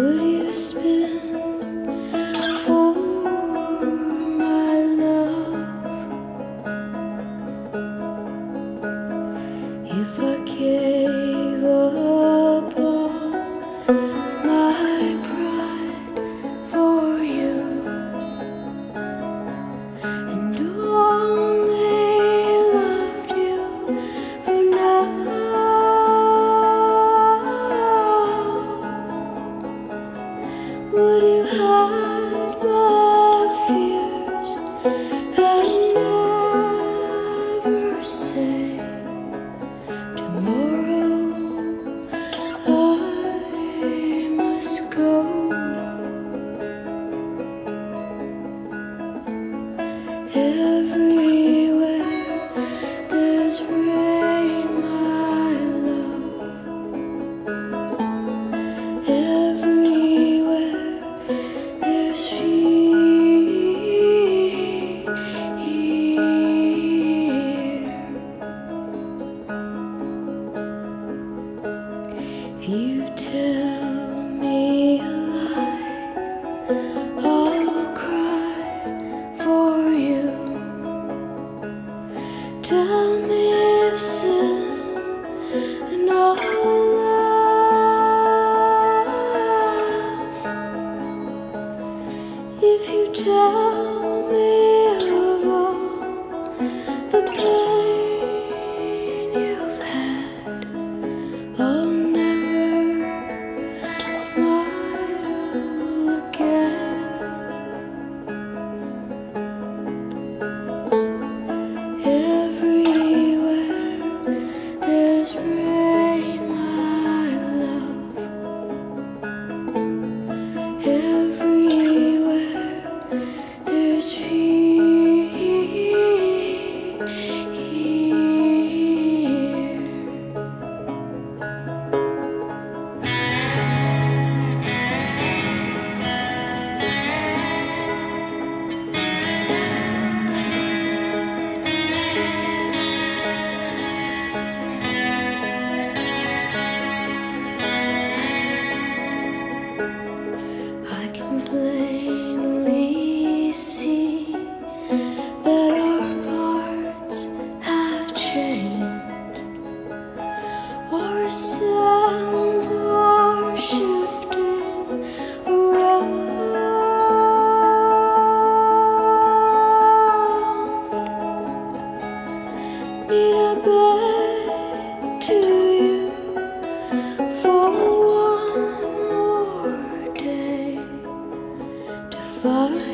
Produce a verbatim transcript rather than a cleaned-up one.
would you spin for my love if I gave up all my pride for you and only loved you for now? Would you hide my fears and never say tomorrow I must go? Everywhere there's rain, my love. Everywhere there's fear. If you tell me a lie, I'll cry for you. Tell me if sin and I'll laugh. If you tell me of all the pain you've had, I'll never smile again. Everywhere there's rain, my love. Everywhere there's fear. I can plainly see that our parts have changed. Our sands are shifting around. Need I beg to you for one more day to find